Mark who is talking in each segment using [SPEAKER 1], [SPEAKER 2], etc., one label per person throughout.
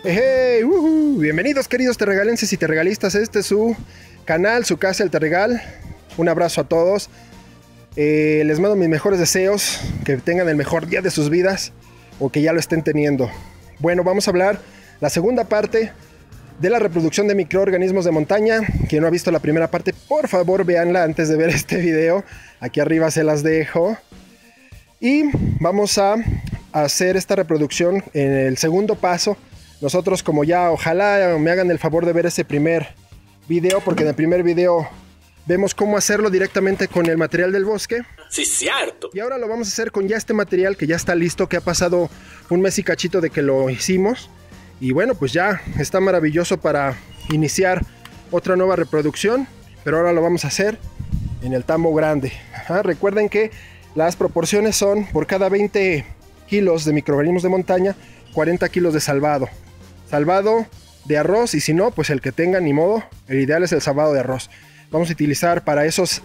[SPEAKER 1] Hey, bienvenidos queridos terregalenses y terregalistas. Este es su canal, su casa, el Terregal. Un abrazo a todos. Les mando mis mejores deseos, que tengan el mejor día de sus vidas o que ya lo estén teniendo. Bueno, vamos a hablar la segunda parte de la reproducción de microorganismos de montaña. Quien no ha visto la primera parte, por favor véanla antes de ver este video. Aquí arriba se las dejo. Y vamos a hacer esta reproducción en el segundo paso. Nosotros, como ya, ojalá me hagan el favor de ver ese primer video, porque en el primer video vemos cómo hacerlo directamente con el material del bosque.
[SPEAKER 2] Sí, cierto.
[SPEAKER 1] Y ahora lo vamos a hacer con ya este material que ya está listo, que ha pasado un mes y cachito de que lo hicimos. Y bueno, pues ya está maravilloso para iniciar otra nueva reproducción. Pero ahora lo vamos a hacer en el tambo grande. Recuerden que las proporciones son por cada 20 kilos de microorganismos de montaña, 40 kilos de salvado. Salvado de arroz, y si no, pues el que tenga, ni modo. El ideal es el salvado de arroz. Vamos a utilizar para esos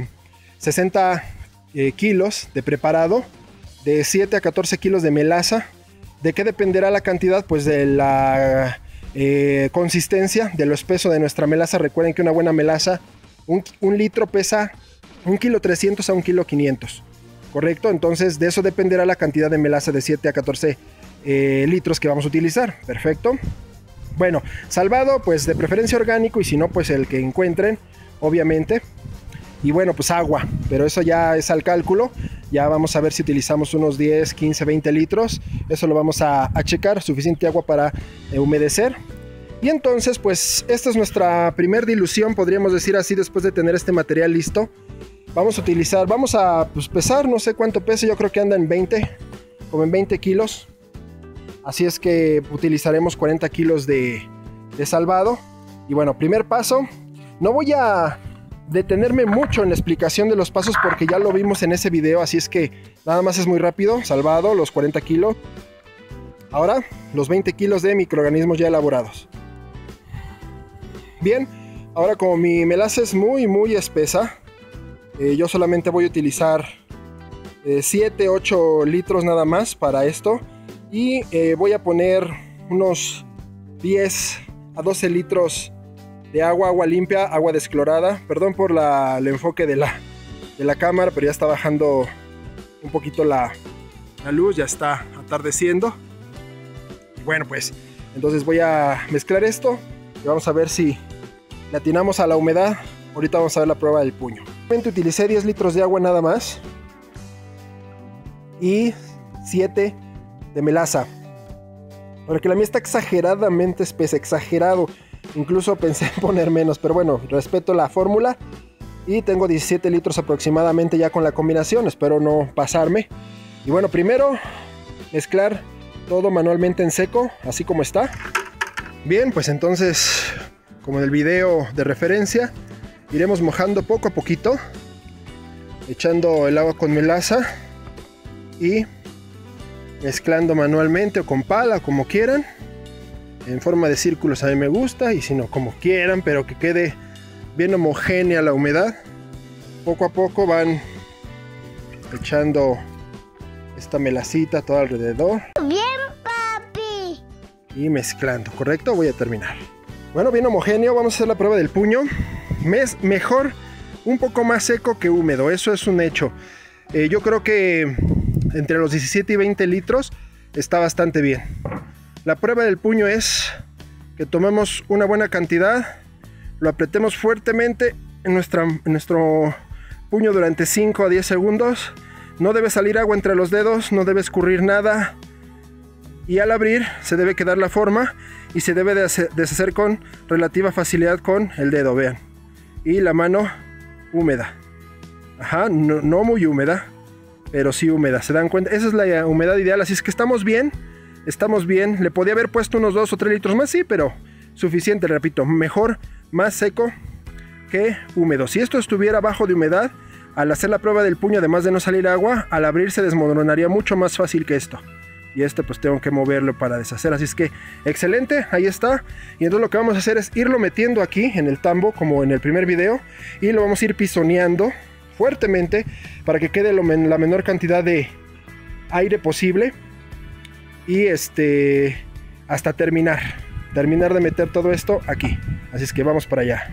[SPEAKER 1] 60 kilos de preparado, de 7 a 14 kilos de melaza. ¿De qué dependerá la cantidad? Pues de la consistencia, de lo espeso de nuestra melaza. Recuerden que una buena melaza, un litro pesa 1,3 kg a 1,5 kg. ¿Correcto? Entonces de eso dependerá la cantidad de melaza de 7 a 14 litros que vamos a utilizar. Perfecto. Bueno, salvado pues de preferencia orgánico, y si no pues el que encuentren, obviamente. Y bueno, pues agua, pero eso ya es al cálculo. Ya vamos a ver si utilizamos unos 10, 15, 20 litros. Eso lo vamos a checar, suficiente agua para humedecer. Y entonces pues esta es nuestra primer dilución, podríamos decir así, después de tener este material listo. Vamos a utilizar, vamos a pues, pesar, no sé cuánto pesa, yo creo que anda en 20, como en 20 kilos. Así es que utilizaremos 40 kilos de salvado. Y bueno, primer paso. No voy a detenerme mucho en la explicación de los pasos porque ya lo vimos en ese video. Así es que nada más es muy rápido. Salvado, los 40 kilos. Ahora, los 20 kilos de microorganismos ya elaborados. Bien, ahora como mi melaza es muy espesa, yo solamente voy a utilizar 7, 8 litros nada más para esto. Y voy a poner unos 10 a 12 litros de agua limpia, agua desclorada. Perdón por el enfoque de la cámara, pero ya está bajando un poquito la luz, ya está atardeciendo. Y bueno, pues entonces voy a mezclar esto y vamos a ver si le atinamos a la humedad. Ahorita vamos a ver la prueba del puño. Utilicé 10 litros de agua nada más y 7 de melaza, porque la mía está exageradamente espesa, exagerado. Incluso pensé en poner menos, pero bueno, respeto la fórmula. Y tengo 17 litros aproximadamente ya con la combinación, espero no pasarme. Y bueno, primero mezclar todo manualmente en seco, así como está. Bien, pues entonces, como en el video de referencia, iremos mojando poco a poquito, echando el agua con melaza y mezclando manualmente o con pala, como quieran. En forma de círculos a mí me gusta, y si no, como quieran, pero que quede bien homogénea la humedad. Poco a poco van echando esta melacita todo alrededor.
[SPEAKER 3] Bien, papi.
[SPEAKER 1] Y mezclando, ¿correcto? Voy a terminar. Bueno, bien homogéneo, vamos a hacer la prueba del puño. Mejor un poco más seco que húmedo, eso es un hecho. Yo creo que entre los 17 y 20 litros está bastante bien. La prueba del puño es que tomemos una buena cantidad, lo apretemos fuertemente en nuestro puño durante 5 a 10 segundos. No debe salir agua entre los dedos, no debe escurrir nada. Y al abrir se debe quedar la forma y se debe deshacer con relativa facilidad con el dedo, vean. Y la mano húmeda. Ajá, no muy húmeda, pero sí húmeda, ¿se dan cuenta? Esa es la humedad ideal, así es que estamos bien. Estamos bien, le podía haber puesto unos 2 o 3 litros más, sí, pero suficiente, repito, mejor más seco que húmedo. Si esto estuviera bajo de humedad, al hacer la prueba del puño, además de no salir agua, al abrir se desmoronaría mucho más fácil que esto. Y este pues tengo que moverlo para deshacer, así es que excelente, ahí está. Y entonces lo que vamos a hacer es irlo metiendo aquí en el tambo, como en el primer video, y lo vamos a ir pisoneando fuertemente para que quede la menor cantidad de aire posible. Y hasta terminar de meter todo esto aquí. Así es que vamos para allá.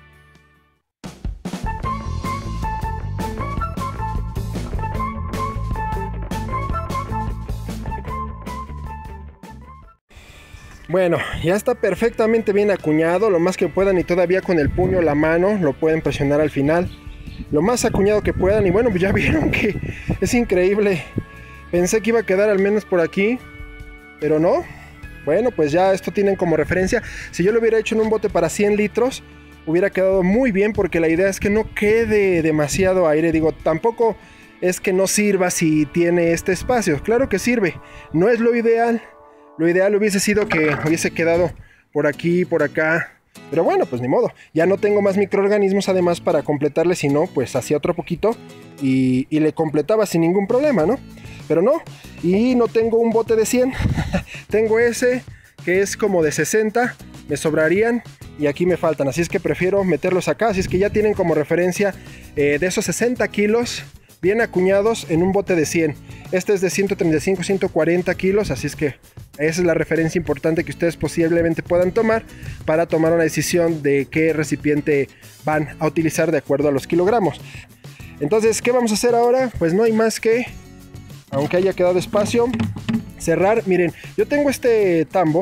[SPEAKER 1] Bueno, ya está perfectamente bien acuñado, lo más que puedan, y todavía con el puño, la mano, lo pueden presionar al final, lo más acuñado que puedan. Y bueno, pues ya vieron que es increíble. Pensé que iba a quedar al menos por aquí, pero no. Bueno, pues ya esto tienen como referencia. Si yo lo hubiera hecho en un bote para 100 litros, hubiera quedado muy bien, porque la idea es que no quede demasiado aire. Digo, tampoco es que no sirva si tiene este espacio. Claro que sirve, no es lo ideal. Lo ideal hubiese sido que hubiese quedado por aquí, por acá. Pero bueno, pues ni modo. Ya no tengo más microorganismos además para completarle, sino pues hacía otro poquito y le completaba sin ningún problema, ¿no? Pero no, y no tengo un bote de 100. Tengo ese que es como de 60, me sobrarían y aquí me faltan. Así es que prefiero meterlos acá. Así es que ya tienen como referencia de esos 60 kilos bien acuñados en un bote de 100. Este es de 135, 140 kilos, así es que esa es la referencia importante que ustedes posiblemente puedan tomar para tomar una decisión de qué recipiente van a utilizar de acuerdo a los kilogramos. Entonces, ¿qué vamos a hacer ahora? Pues no hay más que, aunque haya quedado espacio, cerrar. Miren, yo tengo este tambo,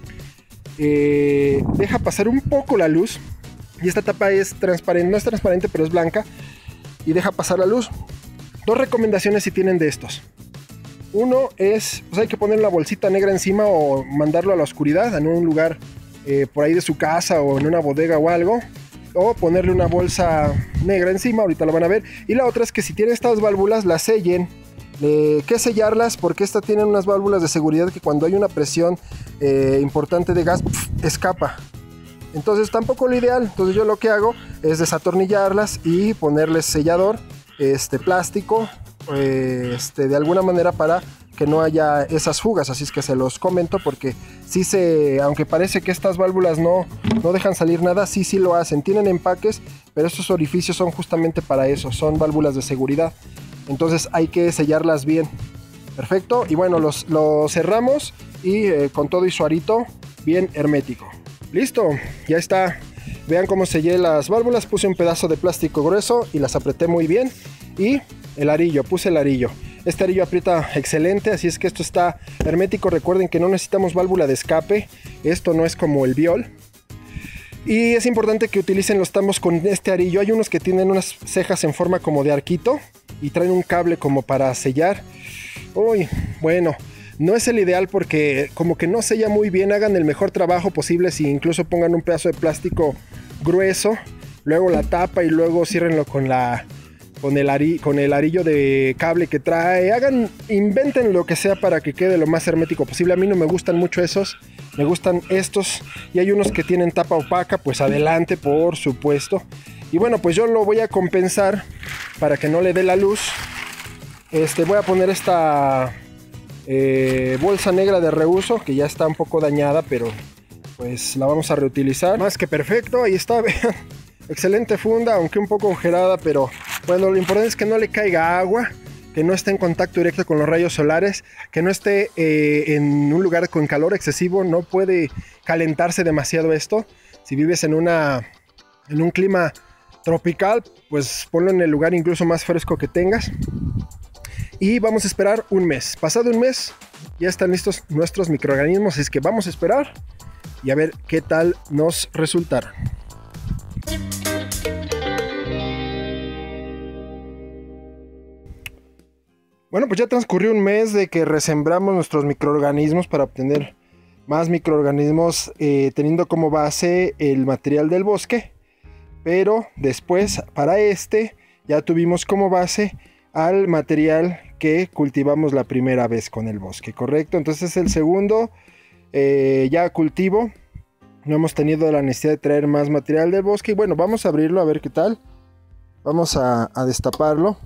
[SPEAKER 1] deja pasar un poco la luz, y esta tapa es transparente, no es transparente, pero es blanca, y deja pasar la luz. Dos recomendaciones si tienen de estos. Uno es, pues hay que poner la bolsita negra encima o mandarlo a la oscuridad en un lugar por ahí de su casa o en una bodega o algo, o ponerle una bolsa negra encima, ahorita lo van a ver. Y la otra es que si tienen estas válvulas, las sellen. ¿Qué sellarlas? Porque estas tienen unas válvulas de seguridad que cuando hay una presión importante de gas, escapa. Entonces tampoco lo ideal. Entonces yo lo que hago es desatornillarlas y ponerles sellador, plástico, de alguna manera, para que no haya esas fugas. Así es que se los comento, porque sí aunque parece que estas válvulas no dejan salir nada, sí lo hacen. Tienen empaques, pero estos orificios son justamente para eso, son válvulas de seguridad. Entonces hay que sellarlas bien. Perfecto, y bueno, lo cerramos y con todo y su arito bien hermético. Listo, ya está. Vean cómo sellé las válvulas. Puse un pedazo de plástico grueso y las apreté muy bien. Y el arillo, puse el arillo. Este arillo aprieta excelente, así es que esto está hermético. Recuerden que no necesitamos válvula de escape. Esto no es como el Biol. Y es importante que utilicen los tambos con este arillo. Hay unos que tienen unas cejas en forma como de arquito y traen un cable como para sellar. Uy, bueno, no es el ideal porque como que no sella muy bien. Hagan el mejor trabajo posible si incluso pongan un pedazo de plástico grueso, luego la tapa y luego ciérrenlo con el arillo de cable que trae. Inventen lo que sea para que quede lo más hermético posible. A mí no me gustan mucho esos, me gustan estos, y hay unos que tienen tapa opaca, pues adelante, por supuesto. Y bueno, pues yo lo voy a compensar para que no le dé la luz. Voy a poner esta bolsa negra de reuso, que ya está un poco dañada, pero pues la vamos a reutilizar. Más que perfecto, ahí está, vean. Excelente funda, aunque un poco ojerada, pero bueno, lo importante es que no le caiga agua, que no esté en contacto directo con los rayos solares, que no esté en un lugar con calor excesivo. No puede calentarse demasiado esto. Si vives en un clima tropical, pues ponlo en el lugar incluso más fresco que tengas. Y vamos a esperar un mes. Pasado un mes, ya están listos nuestros microorganismos, así es que vamos a esperar y a ver qué tal nos resultaron. Bueno, pues ya transcurrió un mes de que resembramos nuestros microorganismos para obtener más microorganismos, teniendo como base el material del bosque. Pero después, para ya tuvimos como base al material que cultivamos la primera vez con el bosque, ¿correcto? Entonces el segundo ya cultivo. No hemos tenido la necesidad de traer más material del bosque. Y bueno, vamos a abrirlo a ver qué tal. Vamos a destaparlo.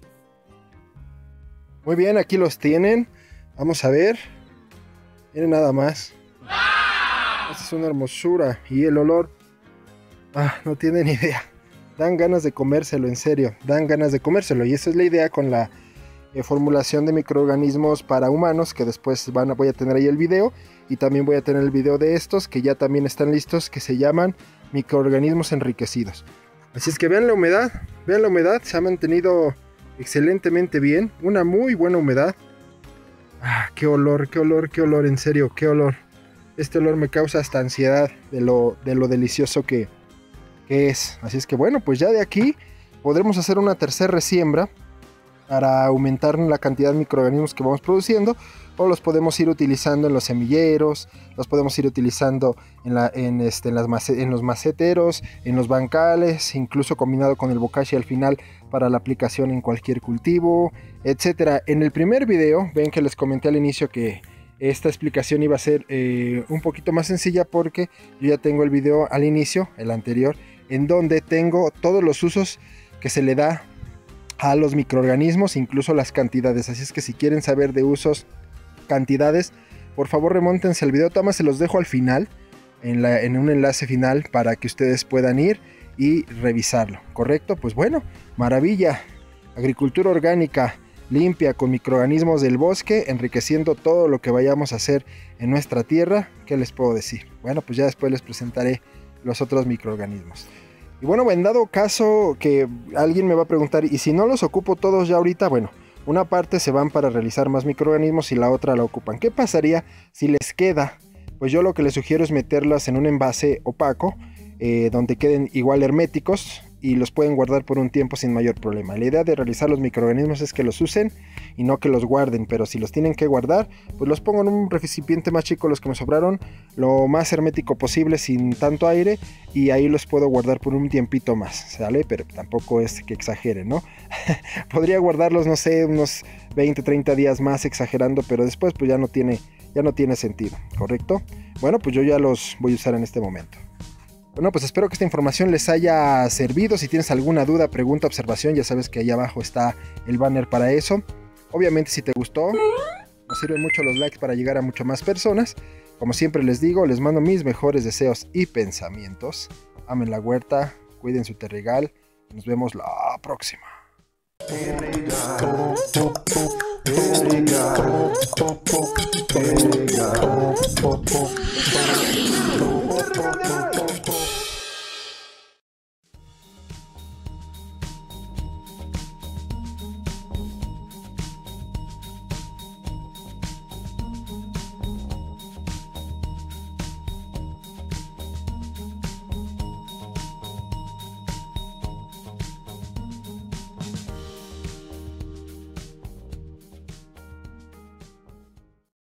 [SPEAKER 1] Muy bien, aquí los tienen. Vamos a ver. Miren nada más. Esta es una hermosura. Y el olor, no tienen idea. Dan ganas de comérselo, en serio. Dan ganas de comérselo. Y esa es la idea con la formulación de microorganismos para humanos, que después voy a tener ahí el video, y también voy a tener el video de estos que ya también están listos, que se llaman microorganismos enriquecidos. Así es que vean la humedad, se ha mantenido excelentemente bien, una muy buena humedad. Qué olor, en serio, qué olor. Este olor me causa hasta ansiedad de lo delicioso que es. Así es que bueno, pues ya de aquí podremos hacer una tercera resiembra para aumentar la cantidad de microorganismos que vamos produciendo, o los podemos ir utilizando en los semilleros, los podemos ir utilizando en los maceteros, en los bancales, incluso combinado con el bokashi al final para la aplicación en cualquier cultivo, etcétera. En el primer video, ven que les comenté al inicio que esta explicación iba a ser un poquito más sencilla, porque yo ya tengo el video al inicio, el anterior, en donde tengo todos los usos que se le da a los microorganismos, incluso las cantidades. Así es que si quieren saber de usos, cantidades, por favor remóntense al video. Toma, se los dejo al final, en un enlace final, para que ustedes puedan ir y revisarlo, ¿correcto? Pues bueno, maravilla. Agricultura orgánica limpia con microorganismos del bosque, enriqueciendo todo lo que vayamos a hacer en nuestra tierra. ¿Qué les puedo decir? Bueno, pues ya después les presentaré los otros microorganismos. Y bueno, en dado caso que alguien me va a preguntar, ¿y si no los ocupo todos ya ahorita? Bueno, una parte se van para realizar más microorganismos y la otra la ocupan. ¿Qué pasaría si les queda? Pues yo lo que les sugiero es meterlas en un envase opaco, donde queden igual herméticos, y los pueden guardar por un tiempo sin mayor problema. La idea de realizar los microorganismos es que los usen y no que los guarden, pero si los tienen que guardar, pues los pongo en un recipiente más chico, los que me sobraron, lo más hermético posible, sin tanto aire, y ahí los puedo guardar por un tiempito más, ¿sale? Pero tampoco es que exageren, ¿no? Podría guardarlos, no sé, unos 20, 30 días más exagerando, pero después pues ya no tiene sentido, ¿correcto? Bueno, pues yo ya los voy a usar en este momento. Bueno, pues espero que esta información les haya servido. Si tienes alguna duda, pregunta, observación, ya sabes que ahí abajo está el banner para eso. Obviamente, si te gustó, nos sirven mucho los likes para llegar a muchas más personas. Como siempre les digo, les mando mis mejores deseos y pensamientos. Amen la huerta, cuiden su terregal. Nos vemos la próxima. Terregal.